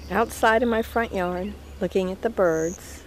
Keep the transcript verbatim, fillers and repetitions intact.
outside in my front yard looking at the birds.